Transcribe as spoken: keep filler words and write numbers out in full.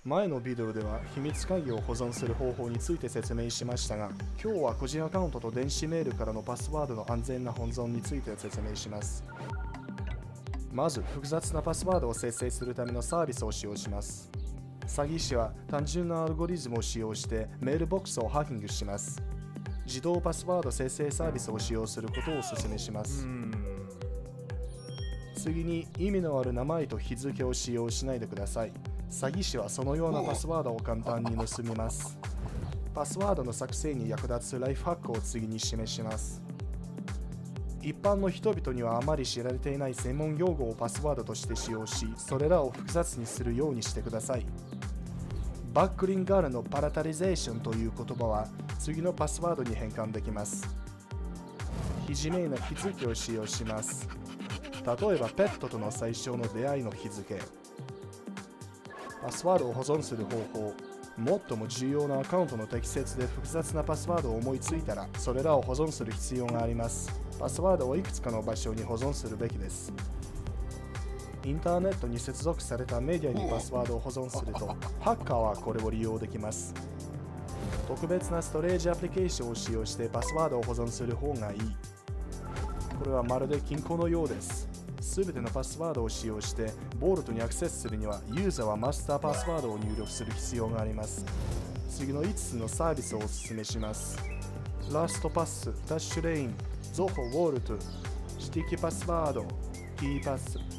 前のビデオでは秘密鍵を保存する方法について説明しましたが、今日は個人アカウントと電子メールからのパスワードの安全な保存について説明します。まず、複雑なパスワードを生成するためのサービスを使用します。詐欺師は単純なアルゴリズムを使用してメールボックスをハッキングします。自動パスワード生成サービスを使用することをお勧めします。次に、意味のある名前と日付を使用しないでください。詐欺師はそのようなパスワードを簡単に盗みます。パスワードの作成に役立つライフハックを次に示します。一般の人々にはあまり知られていない専門用語をパスワードとして使用し、それらを複雑にするようにしてください。バックリンガールのパラタリゼーションという言葉は次のパスワードに変換できます。非自明な日付を使用します。例えばペットとの最初の出会いの日付。パスワードを保存する方法。最も重要なアカウントの適切で複雑なパスワードを思いついたら、それらを保存する必要があります。パスワードをいくつかの場所に保存するべきです。インターネットに接続されたメディアにパスワードを保存すると、ハッカーはこれを利用できます。特別なストレージアプリケーションを使用してパスワードを保存する方がいい。これはまるで金庫のようです。すべてのパスワードを使用してボルトにアクセスするには、ユーザーはマスターパスワードを入力する必要があります。次のいつつのサービスをお勧めします。ラストパス、ダッシュレイン、ゾホウォルト、指摘パスワード、キーパス。